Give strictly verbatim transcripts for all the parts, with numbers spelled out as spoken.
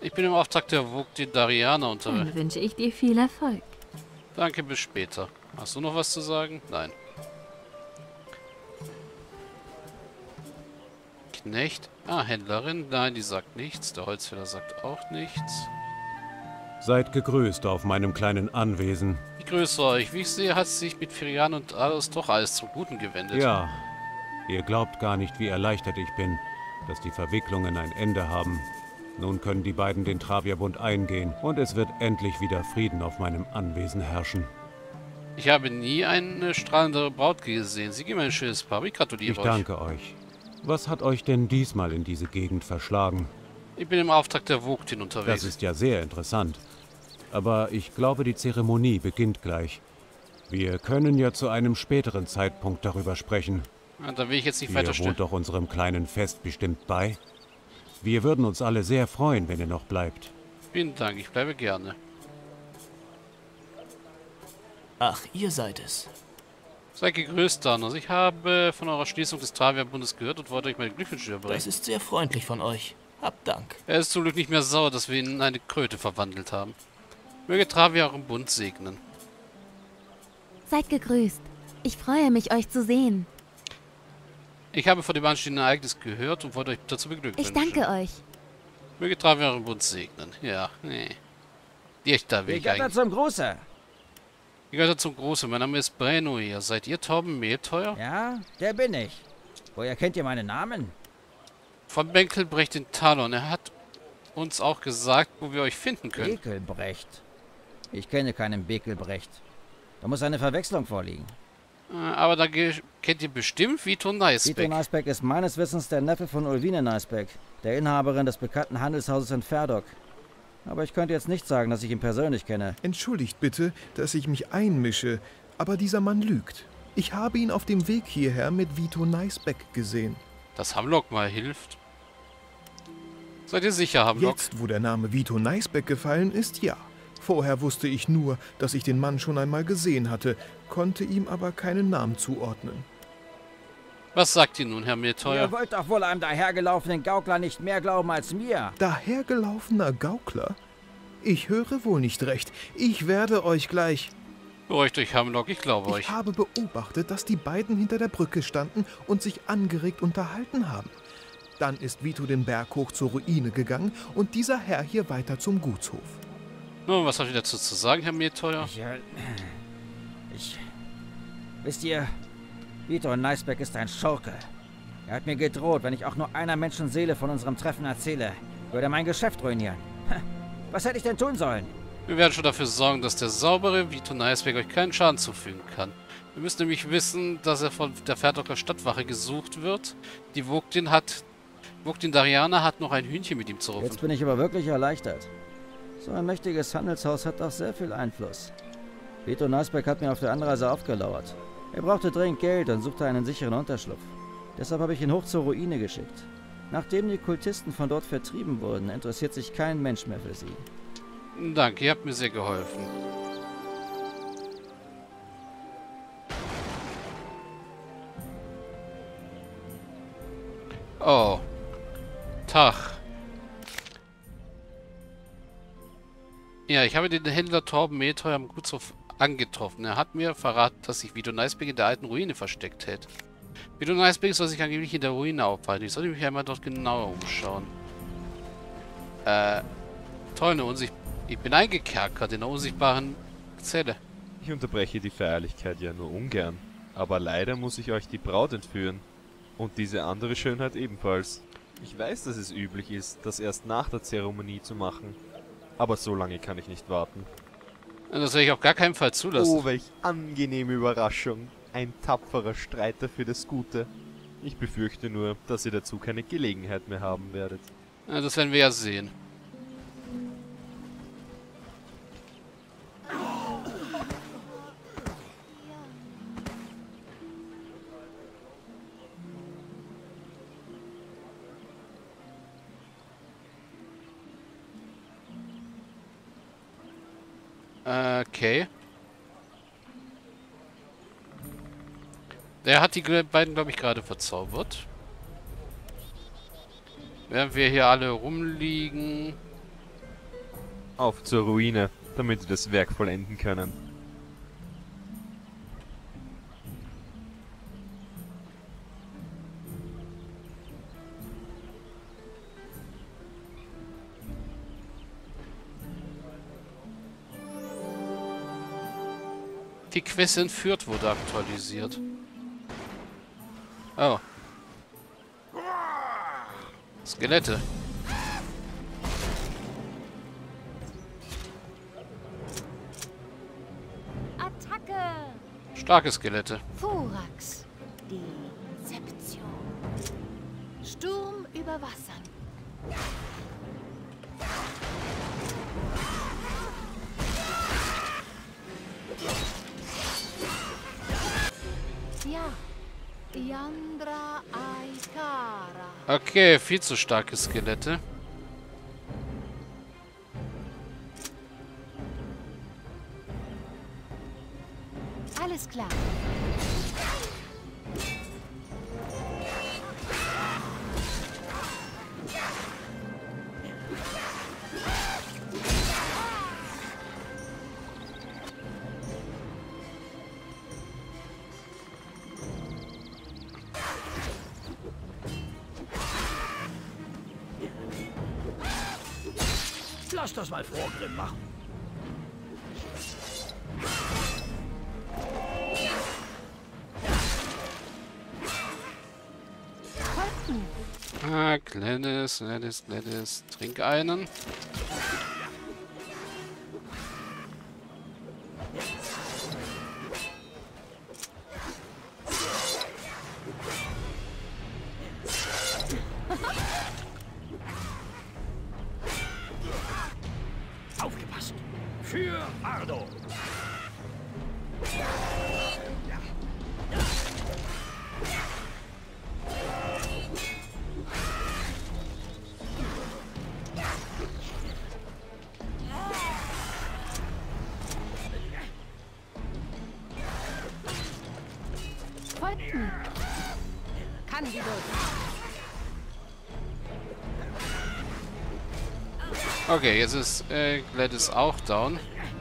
Ich bin im Auftrag der Vogtin Dariana unterwegs. Dann wünsche ich dir viel Erfolg. Danke, bis später. Hast du noch was zu sagen? Nein. Knecht? Ah, Händlerin? Nein, die sagt nichts. Der Holzfäller sagt auch nichts. Seid gegrüßt auf meinem kleinen Anwesen. Ich grüße euch. Wie ich sehe, hat sich mit Firian und alles doch alles zum Guten gewendet. Ja, ihr glaubt gar nicht, wie erleichtert ich bin, dass die Verwicklungen ein Ende haben. Nun können die beiden den Travierbund eingehen und es wird endlich wieder Frieden auf meinem Anwesen herrschen. Ich habe nie eine strahlendere Braut gesehen. Sie geben ein schönes Paar. Ich gratuliere Ich euch. danke euch. Was hat euch denn diesmal in diese Gegend verschlagen? Ich bin im Auftrag der Vogtin unterwegs. Das ist ja sehr interessant. Aber ich glaube, die Zeremonie beginnt gleich. Wir können ja zu einem späteren Zeitpunkt darüber sprechen. Ja, da will ich jetzt nicht Ihr weiter wohnt stellen. doch unserem kleinen Fest bestimmt bei. Wir würden uns alle sehr freuen, wenn ihr noch bleibt. Vielen Dank, ich bleibe gerne. Ach, ihr seid es. Seid gegrüßt, Danos. Ich habe von eurer Schließung des Travierbundes gehört und wollte euch meine Glückwünsche überbringen. Das ist sehr freundlich von euch. Habt Dank. Er ist zum Glück nicht mehr sauer, dass wir ihn in eine Kröte verwandelt haben. Möge Travia euren Bund segnen. Seid gegrüßt. Ich freue mich, euch zu sehen. Ich habe von dem anstehenden Ereignis gehört und wollte euch dazu beglückwünschen. Ich danke euch. Möge Travia euren Bund segnen. Ja, nee. Die echt da will Ich ich eigentlich. zum Gruße. Ich gehöre zum Großen. Mein Name ist Breno hier. Seid ihr Torben Mehlteuer? Ja, der bin ich. Woher kennt ihr meinen Namen? Von Benkelbrecht in Talon. Er hat uns auch gesagt, wo wir euch finden können. Bekelbrecht. Ich kenne keinen Bekelbrecht. Da muss eine Verwechslung vorliegen. Äh, Aber da ge- kennt ihr bestimmt Vito Vito Neisbeck. Neisbeck ist meines Wissens der Neffe von Ulvine Neisbeck, der Inhaberin des bekannten Handelshauses in Ferdok. Aber ich könnte jetzt nicht sagen, dass ich ihn persönlich kenne. Entschuldigt bitte, dass ich mich einmische, aber dieser Mann lügt. Ich habe ihn auf dem Weg hierher mit Vito Neisbeck gesehen. Dass Hamlock mal hilft. Seid ihr sicher, Hamlock? Jetzt, wo der Name Vito Neisbeck gefallen ist, ja. Vorher wusste ich nur, dass ich den Mann schon einmal gesehen hatte, konnte ihm aber keinen Namen zuordnen. Was sagt ihr nun, Herr Mehlteuer? Ihr wollt doch wohl einem dahergelaufenen Gaukler nicht mehr glauben als mir. Dahergelaufener Gaukler? Ich höre wohl nicht recht. Ich werde euch gleich... Beruhigt euch, Hamlock, ich glaube euch. Ich habe beobachtet, dass die beiden hinter der Brücke standen und sich angeregt unterhalten haben. Dann ist Vito den Berg hoch zur Ruine gegangen und dieser Herr hier weiter zum Gutshof. Nun, was habt ihr dazu zu sagen, Herr Mehlteuer? Ich, äh, ich... Wisst ihr, Vito Neisbeck ist ein Schurke. Er hat mir gedroht, wenn ich auch nur einer Menschenseele von unserem Treffen erzähle, würde er mein Geschäft ruinieren. Was hätte ich denn tun sollen? Wir werden schon dafür sorgen, dass der saubere Vito Neisbeck euch keinen Schaden zufügen kann. Wir müssen nämlich wissen, dass er von der Ferdocker Stadtwache gesucht wird. Die Vogtin hat... Vogtin Dariana hat noch ein Hühnchen mit ihm zu rufen. Jetzt bin ich aber wirklich erleichtert. So ein mächtiges Handelshaus hat doch sehr viel Einfluss. Vito Neisbeck hat mir auf der Anreise aufgelauert. Er brauchte dringend Geld und suchte einen sicheren Unterschlupf. Deshalb habe ich ihn hoch zur Ruine geschickt. Nachdem die Kultisten von dort vertrieben wurden, interessiert sich kein Mensch mehr für sie. Danke, ihr habt mir sehr geholfen. Oh. Tag. Ja, ich habe den Händler Torben Mehlteuer am Gutshof angetroffen. Er hat mir verraten, dass sich Vito Neisbeck in der alten Ruine versteckt hält. Vito Neisbeck soll sich angeblich in der Ruine aufhalten. Ich sollte mich einmal dort genauer umschauen. Äh, toll, eine Unsicht... Ich bin eingekerkert in der unsichtbaren Zelle. Ich unterbreche die Feierlichkeit ja nur ungern, aber leider muss ich euch die Braut entführen. Und diese andere Schönheit ebenfalls. Ich weiß, dass es üblich ist, das erst nach der Zeremonie zu machen. Aber so lange kann ich nicht warten. Das werde ich auf gar keinen Fall zulassen. Oh, welch angenehme Überraschung. Ein tapferer Streiter für das Gute. Ich befürchte nur, dass ihr dazu keine Gelegenheit mehr haben werdet. Ja, das werden wir ja sehen. Okay. Der hat die beiden, glaube ich, gerade verzaubert. Während wir hier alle rumliegen. Auf zur Ruine, damit wir das Werk vollenden können. Die Quest in Fürth wurde aktualisiert. Oh. Skelette. Attacke! Starke Skelette. Thorax. Dezeption. Sturm über Wassern. Ja. Yandra Aikara. Okay, viel zu starke Skelette. Alles klar. Lass das mal Vorgrimm machen. Ah, Gladys, Gladys, Gladys. Trink einen. Aufgepasst. Für Ardo. Folgten. Kann die durch. Okay, jetzt ist äh, Gladys auch down.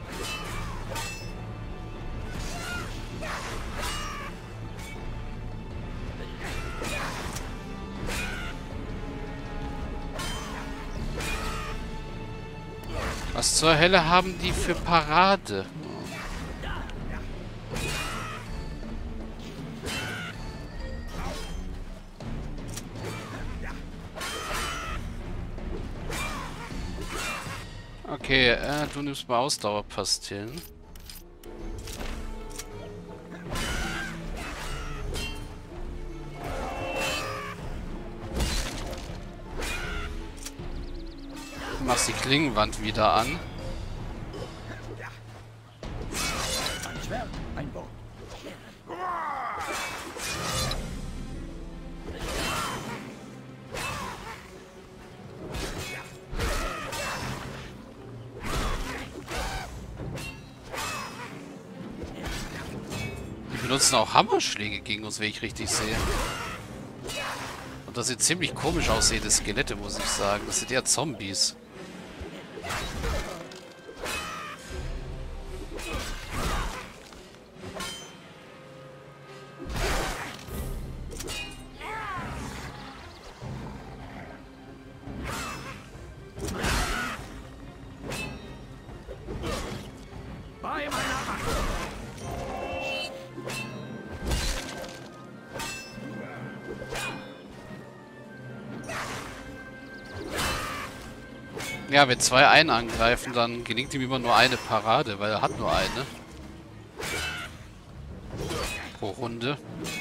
Was zur Hölle haben die für Parade? Okay, äh, du nimmst mal Ausdauerpastillen. Du machst die Klingenwand wieder an. Ein Schwert, ein Bogen. Die benutzen auch Hammerschläge gegen uns, wenn ich richtig sehe. Und das sieht ziemlich komisch aus, die Skelette, muss ich sagen. Das sind eher Zombies. Bei meiner Acht. Ja, wenn zwei einen angreifen, dann gelingt ihm immer nur eine Parade, weil er hat nur eine. Pro Runde.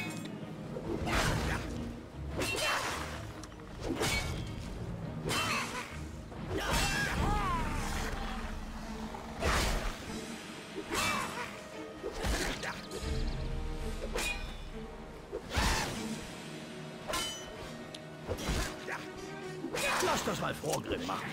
Lass das mal Vorgrimm machen.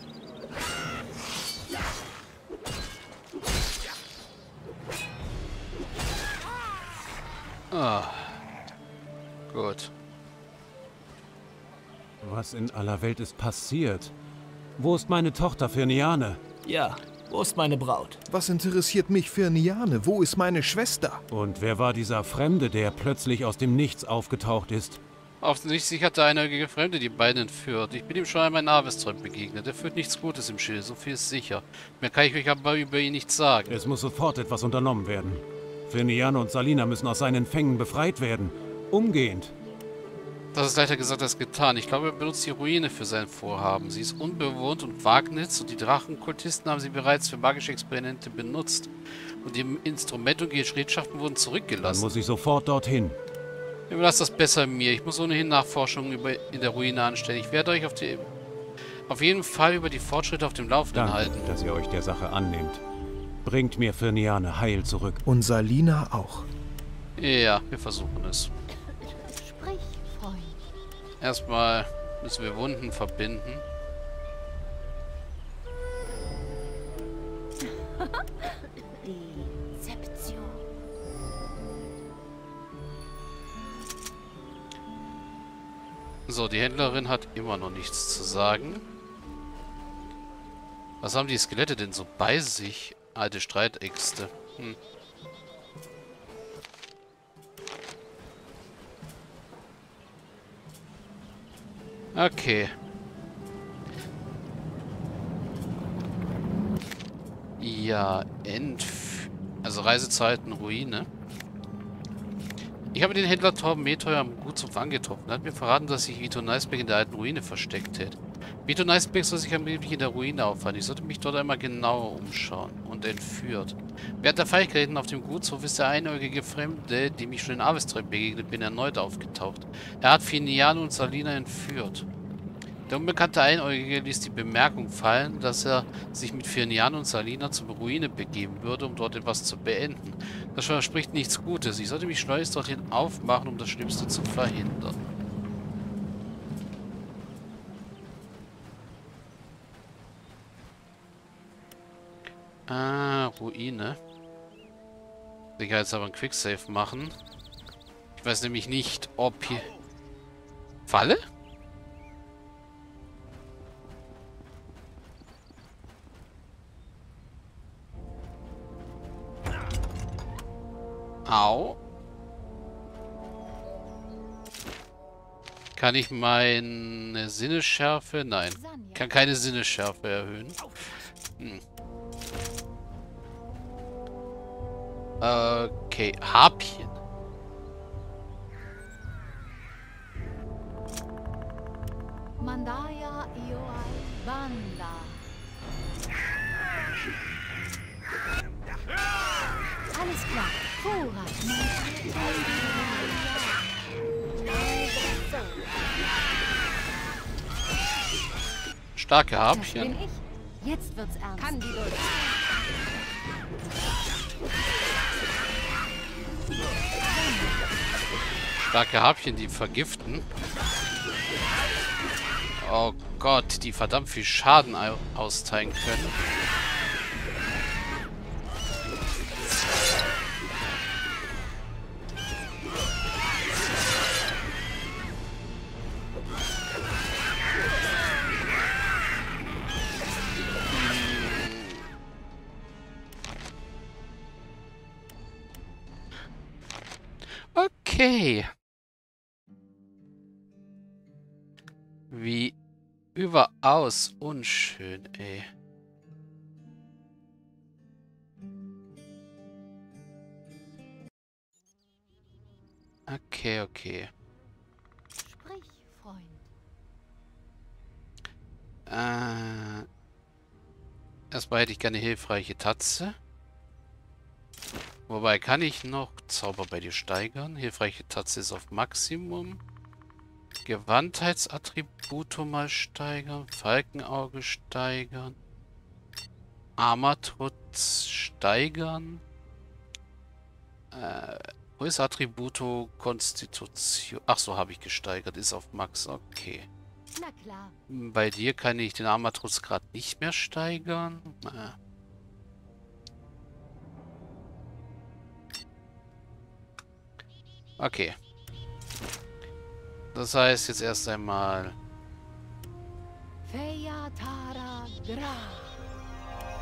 Ah. Gut. Was in aller Welt ist passiert? Wo ist meine Tochter Firniane? Ja, wo ist meine Braut? Was interessiert mich Firniane? Wo ist meine Schwester? Und wer war dieser Fremde, der plötzlich aus dem Nichts aufgetaucht ist? Offensichtlich hat der einäugige Fremde die beiden entführt. Ich bin ihm schon einmal in Avesträum begegnet. Er führt nichts Gutes im Schilde, so viel ist sicher. Mehr kann ich euch aber über ihn nicht sagen. Es muss sofort etwas unternommen werden. Firniane und Salina müssen aus seinen Fängen befreit werden. Umgehend. Das ist leichter gesagt als getan. Ich glaube, er benutzt die Ruine für sein Vorhaben. Sie ist unbewohnt und Wagnitz und die Drachenkultisten haben sie bereits für magische Experimente benutzt. Und die Instrumente und Gerätschaften wurden Dann zurückgelassen. muss ich sofort dorthin. Überlasst das besser mir. Ich muss ohnehin Nachforschungen über in der Ruine anstellen. Ich werde euch auf, die, auf jeden Fall über die Fortschritte auf dem Laufenden Danke, halten. dass ihr euch der Sache annehmt. Bringt mir Firniane heil zurück. Und Salina auch. Ja, wir versuchen es. Sprich, Freund. Erstmal müssen wir Wunden verbinden. Deception. So, die Händlerin hat immer noch nichts zu sagen. Was haben die Skelette denn so bei sich? Alte Streitäxte. Hm. Okay. Ja, Entf... Also Reisezeiten, Ruine. Ich habe den Händler Torben Metreuer am Gutshof angetroffen. Er hat mir verraten, dass sich Vito Neisberg in der alten Ruine versteckt hätte. Vito Neisberg soll sich angeblich in der Ruine aufhalten. Ich sollte mich dort einmal genauer umschauen. Und entführt. Während der Feierlichkeiten auf dem Gutshof ist der einäugige Fremde, dem ich schon in Avesträum begegnet bin, erneut aufgetaucht. Er hat Firniane und Salina entführt. Der unbekannte Einäugige ließ die Bemerkung fallen, dass er sich mit Firniane und Salina zur Ruine begeben würde, um dort etwas zu beenden. Das verspricht nichts Gutes. Ich sollte mich schleunigst dorthin aufmachen, um das Schlimmste zu verhindern. Ah, Ruine. Sicherheitshalber ein Quicksave machen. Ich weiß nämlich nicht, ob hier... Falle? Au. Kann ich meine Sinnesschärfe? Nein. Kann keine Sinnesschärfe erhöhen. Hm. Okay, Harpien. Mandaya Ioai Banda. Alles klar. Vorrat. Starke Das Harpien. bin ich. Jetzt wird's ernst. Kann die Lust. Starke Harpien, die vergiften. Oh Gott, die verdammt viel Schaden au- austeilen können. Okay. Wie überaus unschön, ey. Okay, okay. Sprich, Freund. Äh, erstmal hätte ich gerne hilfreiche Tatze. Wobei, kann ich noch Zauber bei dir steigern? Hilfreiche Tatze ist auf Maximum. Gewandtheitsattribute mal steigern. Falkenauge steigern. Armatrutz steigern. Äh, wo ist Attributo Konstitution? Ach so, habe ich gesteigert. Ist auf Max. Okay. Na klar. Bei dir kann ich den Armatrutz gerade nicht mehr steigern. Äh. Okay. Das heißt jetzt erst einmal... Feia Tara Gra.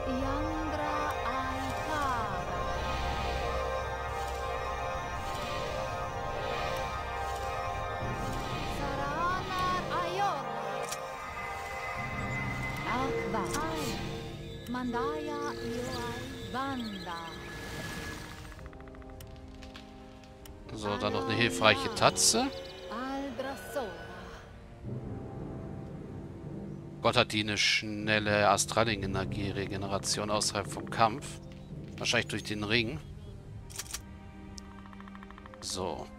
Yandra Aikara. Sarana Ayora. Alkva. Mandaya Yoai Banda. So, dann noch eine hilfreiche Tatze. Aldrasora. Gott hat die eine schnelle Astralling-Energie-Regeneration außerhalb vom Kampf. Wahrscheinlich durch den Ring. So.